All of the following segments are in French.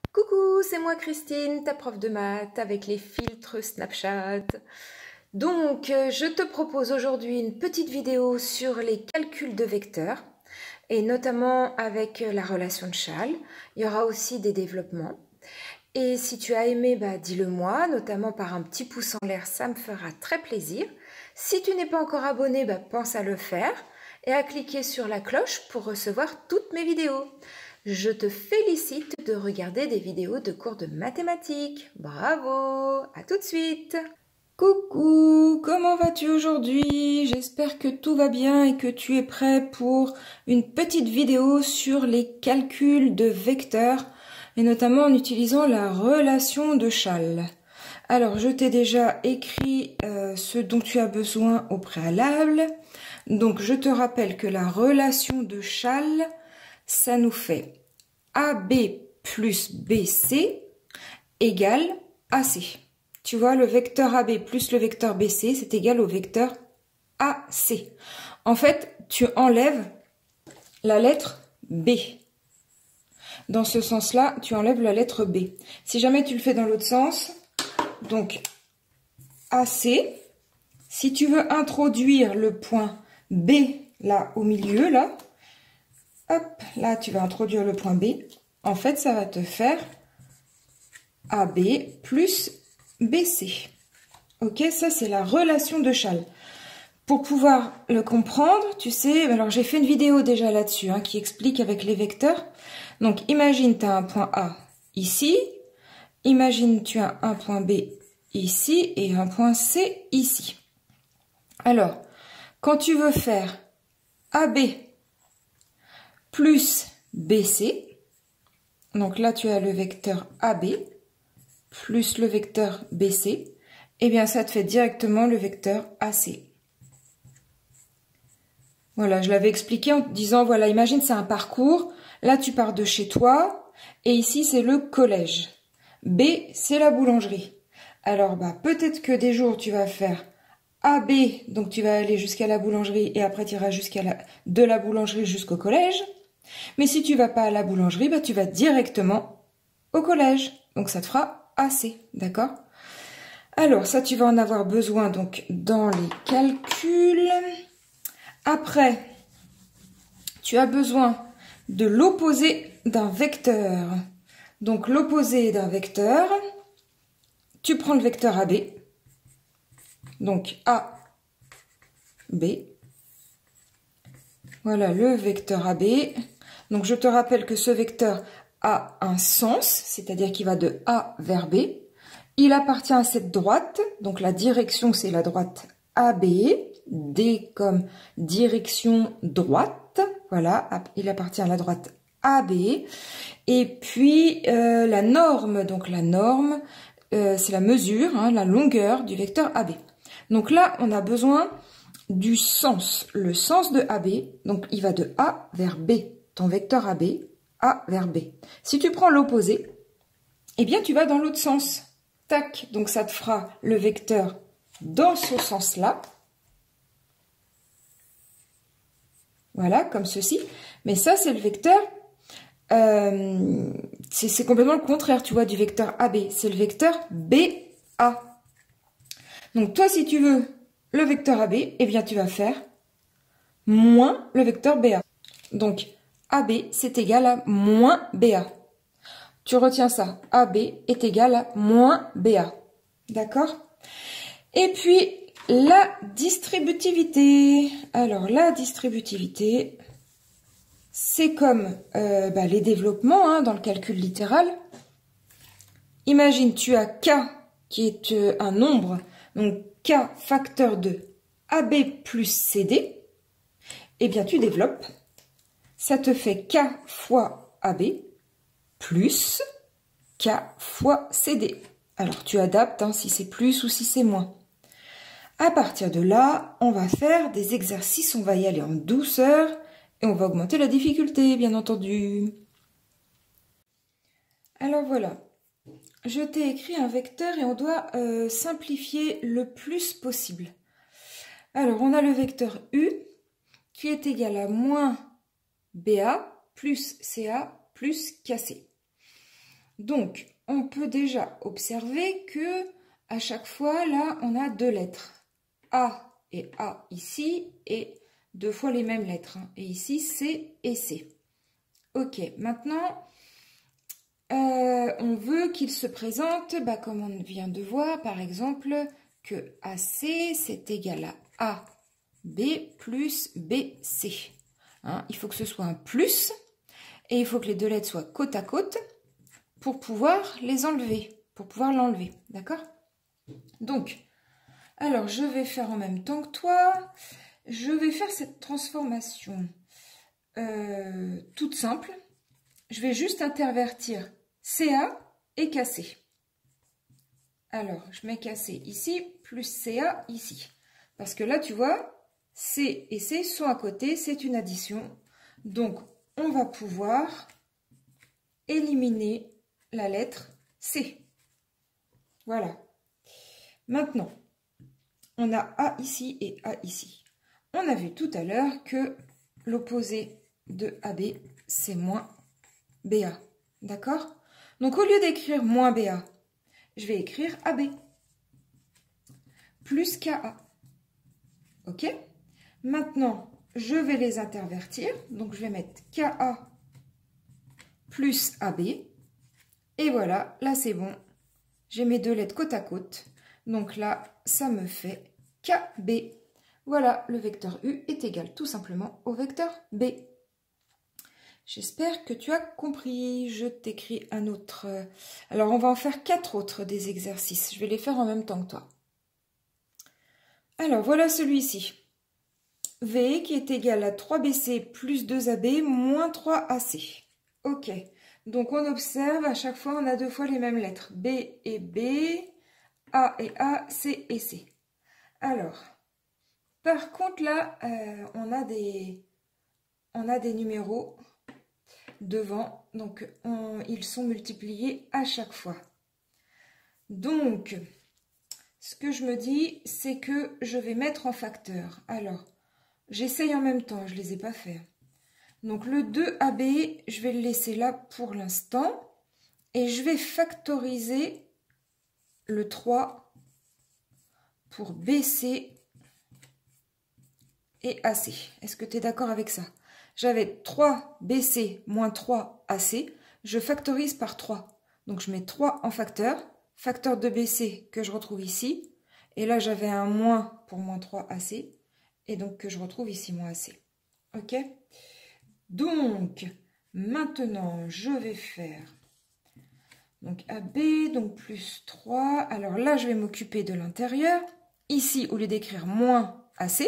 Coucou, c'est moi Christine, ta prof de maths avec les filtres Snapchat. Donc, je te propose aujourd'hui une petite vidéo sur les calculs de vecteurs et notamment avec la relation de Schall. Il y aura aussi des développements. Et si tu as aimé, dis-le moi, notamment par un petit pouce en l'air, ça me fera très plaisir. Si tu n'es pas encore abonné, pense à le faire et à cliquer sur la cloche pour recevoir toutes mes vidéos. Je te félicite de regarder des vidéos de cours de mathématiques. Bravo! À tout de suite! Coucou, comment vas-tu aujourd'hui? J'espère que tout va bien et que tu es prêt pour une petite vidéo sur les calculs de vecteurs et notamment en utilisant la relation de Schall. Alors, je t'ai déjà écrit ce dont tu as besoin au préalable. Donc, je te rappelle que la relation de Schall, ça nous fait AB plus BC égale AC. Tu vois, le vecteur AB plus le vecteur BC, c'est égal au vecteur AC. En fait, tu enlèves la lettre B. Dans ce sens-là, tu enlèves la lettre B. Si jamais tu le fais dans l'autre sens, donc AC, si tu veux introduire le point B là au milieu, là, hop, là tu vas introduire le point B. En fait, ça va te faire AB plus BC. Ok, ça c'est la relation de Schall. Pour pouvoir le comprendre, tu sais, alors j'ai fait une vidéo déjà là-dessus qui explique avec les vecteurs. Donc imagine tu as un point A ici, imagine tu as un point B ici et un point C ici. Alors, quand tu veux faire AB plus BC, donc là tu as le vecteur AB plus le vecteur BC, eh bien ça te fait directement le vecteur AC. Voilà, je l'avais expliqué en te disant, voilà, imagine c'est un parcours, là tu pars de chez toi, et ici c'est le collège. B, c'est la boulangerie. Alors, peut-être que des jours tu vas faire AB, donc tu vas aller jusqu'à la boulangerie, et après tu iras de la boulangerie jusqu'au collège. Mais si tu vas pas à la boulangerie, tu vas directement au collège. Donc ça te fera AC, d'accord? Alors, ça, tu vas en avoir besoin donc dans les calculs. Après, tu as besoin de l'opposé d'un vecteur. Donc, l'opposé d'un vecteur, tu prends le vecteur AB. Donc, A, B. Voilà le vecteur AB. Donc, je te rappelle que ce vecteur a un sens, c'est-à-dire qu'il va de A vers B. Il appartient à cette droite, donc la direction c'est la droite AB, D comme direction droite, voilà, il appartient à la droite AB. Et puis la norme, donc la norme c'est la mesure, la longueur du vecteur AB. Donc là on a besoin du sens, le sens de AB, donc il va de A vers B, ton vecteur AB, A vers B. Si tu prends l'opposé, eh bien tu vas dans l'autre sens. Tac, donc ça te fera le vecteur dans ce sens-là. Voilà, comme ceci. Mais ça, c'est le vecteur, c'est complètement le contraire, tu vois, du vecteur AB. C'est le vecteur BA. Donc toi, si tu veux le vecteur AB, eh bien tu vas faire moins le vecteur BA. Donc AB, c'est égal à moins BA. Tu retiens ça, AB est égal à moins BA. D'accord? Et puis, la distributivité. Alors, la distributivité, c'est comme les développements dans le calcul littéral. Imagine, tu as K qui est un nombre, donc K facteur de AB plus CD. Eh bien, tu développes. Ça te fait K fois AB plus K fois CD. Alors, tu adaptes si c'est plus ou si c'est moins. À partir de là, on va faire des exercices, on va y aller en douceur et on va augmenter la difficulté, bien entendu. Alors voilà, je t'ai écrit un vecteur et on doit simplifier le plus possible. Alors, on a le vecteur U qui est égal à moins BA plus CA plus KC. Donc, on peut déjà observer que à chaque fois, là, on a deux lettres. A et A ici, et deux fois les mêmes lettres. Hein. Et ici, C et C. Ok, maintenant, on veut qu'il se présente, comme on vient de voir, par exemple, que AC, c'est égal à AB plus BC. Hein, il faut que ce soit un plus, et il faut que les deux lettres soient côte à côte pour pouvoir les enlever, pour pouvoir l'enlever, d'accord? Donc, alors je vais faire en même temps que toi, je vais faire cette transformation toute simple. Je vais juste intervertir CA et KC. Alors, je mets KC ici, plus CA ici. Parce que là, tu vois, C et C sont à côté, c'est une addition. Donc, on va pouvoir éliminer la lettre C. Voilà. Maintenant, on a A ici et A ici. On a vu tout à l'heure que l'opposé de AB, c'est moins BA. D'accord? Donc, au lieu d'écrire moins BA, je vais écrire AB plus KA. OK? Maintenant, je vais les intervertir. Donc, je vais mettre KA plus AB. Et voilà, là, c'est bon. J'ai mes deux lettres côte à côte. Donc là, ça me fait KB. Voilà, le vecteur U est égal tout simplement au vecteur B. J'espère que tu as compris. Je t'écris un autre. Alors, on va en faire 4 autres des exercices. Je vais les faire en même temps que toi. Alors, voilà celui-ci. V qui est égal à 3BC plus 2AB moins 3AC. Ok. Donc, on observe, à chaque fois, on a deux fois les mêmes lettres. B et B, A et A, C et C. Alors, par contre, là, on a des numéros devant. Donc, ils sont multipliés à chaque fois. Donc, ce que je me dis, c'est que je vais mettre en facteur. Alors, j'essaye en même temps, je ne les ai pas faits. Donc, le 2AB, je vais le laisser là pour l'instant. Et je vais factoriser le 3 pour BC et AC. Est-ce que tu es d'accord avec ça? J'avais 3BC moins 3AC. Je factorise par 3. Donc, je mets 3 en facteur. Facteur de BC que je retrouve ici. Et là, j'avais un moins pour moins 3AC. Et donc, que je retrouve ici moins AC. OK? Donc, maintenant, je vais faire donc AB, donc plus 3. Alors là, je vais m'occuper de l'intérieur. Ici, au lieu d'écrire moins AC,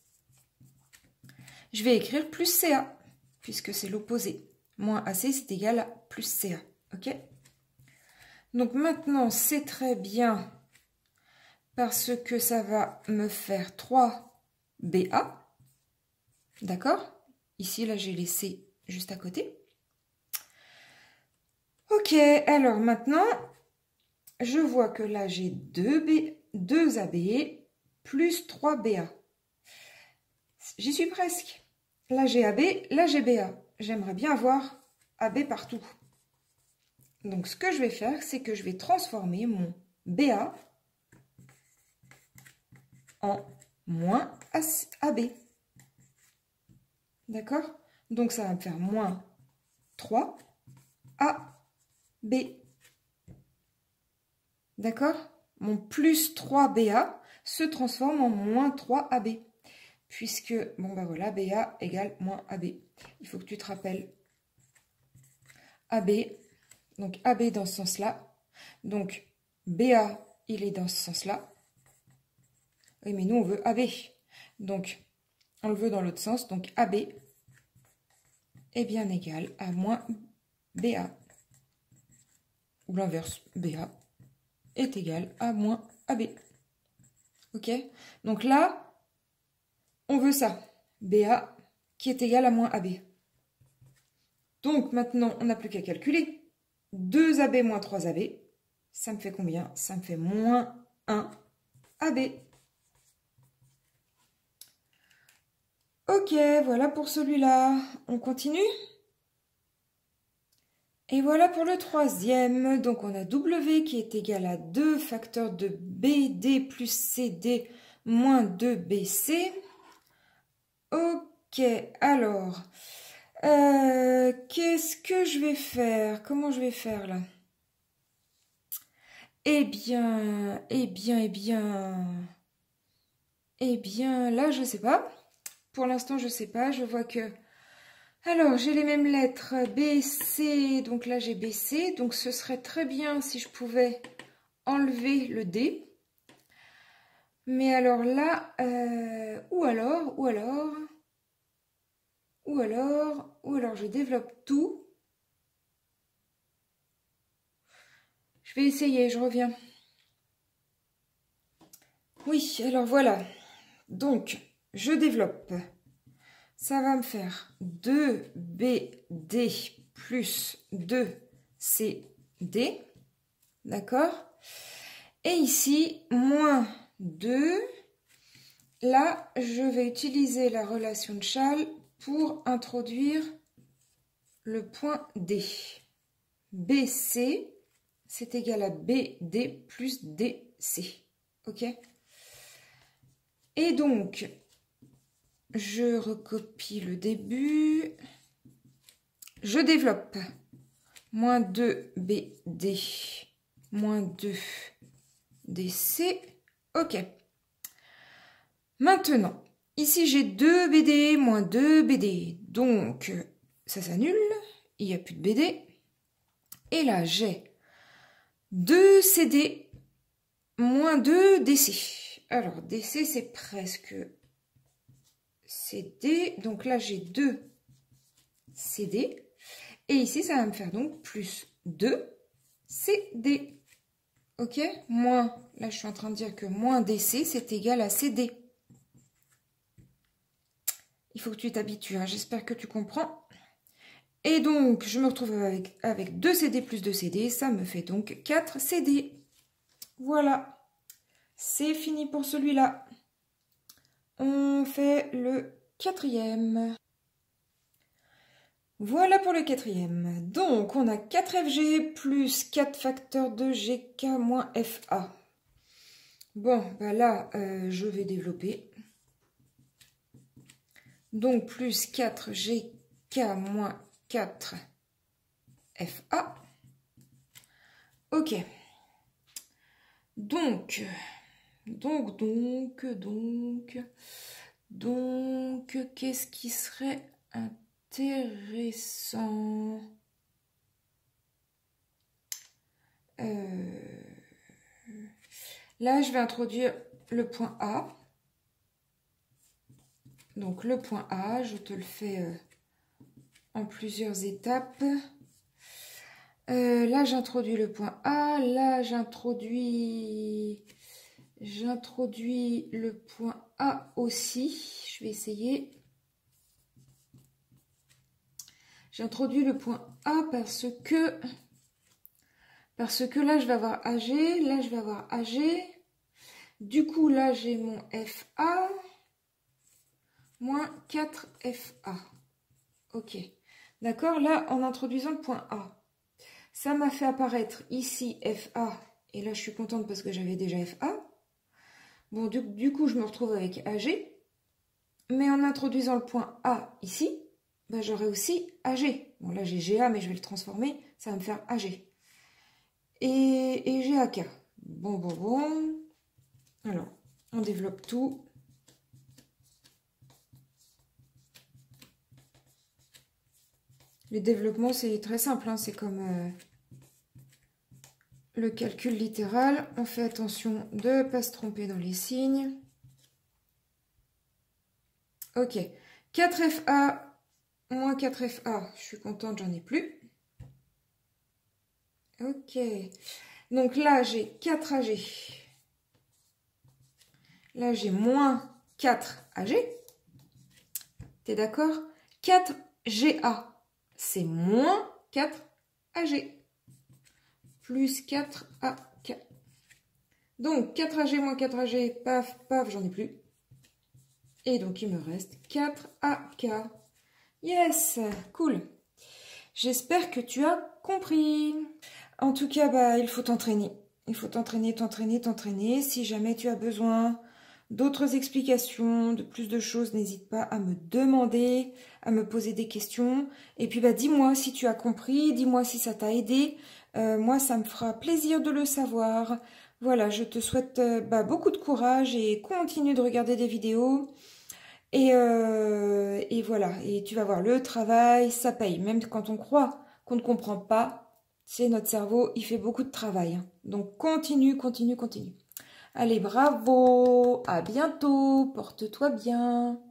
je vais écrire plus CA, puisque c'est l'opposé. Moins AC, c'est égal à plus CA. OK? Donc maintenant, c'est très bien, parce que ça va me faire 3BA. D'accord? Ici, là, j'ai les C juste à côté. Ok, alors maintenant, je vois que là, j'ai 2 AB plus 3 BA. J'y suis presque. Là, j'ai AB, là, j'ai BA. J'aimerais bien avoir AB partout. Donc, ce que je vais faire, c'est que je vais transformer mon BA en moins AB. D'accord? Donc, ça va me faire moins 3 AB. D'accord? Mon plus 3BA se transforme en moins 3AB. Puisque, bon ben voilà, BA égale moins AB. Il faut que tu te rappelles AB. Donc AB dans ce sens-là. Donc BA, il est dans ce sens-là. Oui, mais nous, on veut AB. Donc, on le veut dans l'autre sens. Donc AB est bien égal à moins BA. Ou l'inverse, BA est égal à moins AB. Ok? Donc là, on veut ça. BA qui est égal à moins AB. Donc maintenant, on n'a plus qu'à calculer. 2AB moins 3AB, ça me fait combien? Ça me fait moins 1 AB. Ok, voilà pour celui-là. On continue? Et voilà pour le troisième. Donc on a W qui est égal à 2 facteurs de BD plus CD moins 2BC. Ok, alors, qu'est-ce que je vais faire? Comment je vais faire là? Eh bien, là je sais pas. Pour l'instant je sais pas, je vois que... Alors, j'ai les mêmes lettres, B, C, donc là j'ai BC, donc ce serait très bien si je pouvais enlever le D. Mais alors là, ou alors, je développe tout. Je vais essayer, je reviens. Oui, alors voilà. Donc, je développe. Ça va me faire 2BD plus 2CD. D'accord? Et ici, moins 2. Là, je vais utiliser la relation de Chasles pour introduire le point D. BC, c'est égal à BD plus DC. OK? Et donc, je recopie le début. Je développe. Moins 2BD, moins 2DC. OK. Maintenant, ici j'ai 2BD moins 2BD. Donc, ça s'annule. Il n'y a plus de BD. Et là, j'ai 2CD moins 2DC. Alors, DC, c'est presque CD. Donc là, j'ai 2 CD. Et ici, ça va me faire donc plus 2 CD. OK? Moins, là, je suis en train de dire que moins DC, c'est égal à CD. Il faut que tu t'habitues, hein. J'espère que tu comprends. Et donc, je me retrouve avec 2 CD plus 2 CD. Ça me fait donc 4 CD. Voilà. C'est fini pour celui-là. On fait le quatrième. Voilà pour le quatrième. Donc, on a 4FG plus 4 facteurs de GK moins FA. Bon, bah là, je vais développer. Donc, plus 4GK moins 4 FA. Ok. Donc, qu'est-ce qui serait intéressant? Là, je vais introduire le point A. Donc, le point A, je te le fais en plusieurs étapes. Là, j'introduis le point A. Là, j'introduis le point A aussi. Je vais essayer. J'introduis le point A parce que là, je vais avoir AG. Là, je vais avoir AG. Du coup, là, j'ai mon FA moins 4FA. Ok. D'accord? Là, en introduisant le point A, ça m'a fait apparaître ici FA. Et là, je suis contente parce que j'avais déjà FA. Bon, du coup, je me retrouve avec AG. Mais en introduisant le point A ici, ben, j'aurai aussi AG. Bon, là, j'ai GA, mais je vais le transformer. Ça va me faire AG. Et GAK. Bon. Alors, on développe tout. Les développements, c'est très simple. Hein, c'est comme le calcul littéral. On fait attention de ne pas se tromper dans les signes. Ok. 4FA moins 4FA. Je suis contente, j'en ai plus. Ok. Donc là, j'ai 4AG. Là, j'ai moins 4AG. T'es d'accord? 4GA. C'est moins 4AG. Plus 4AK. Donc, 4AG moins 4AG, paf, j'en ai plus. Et donc, il me reste 4AK. Yes, cool. J'espère que tu as compris. En tout cas, bah, il faut t'entraîner. Il faut t'entraîner, t'entraîner, t'entraîner. Si jamais tu as besoin d'autres explications, de plus de choses, n'hésite pas à me demander, à me poser des questions. Et puis, bah, dis-moi si tu as compris, dis-moi si ça t'a aidé. Moi, ça me fera plaisir de le savoir. Voilà, je te souhaite beaucoup de courage et continue de regarder des vidéos. Et voilà, et tu vas voir, le travail, ça paye. Même quand on croit qu'on ne comprend pas, c'est notre cerveau, il fait beaucoup de travail. Donc continue, continue, continue. Allez, bravo, à bientôt, porte-toi bien.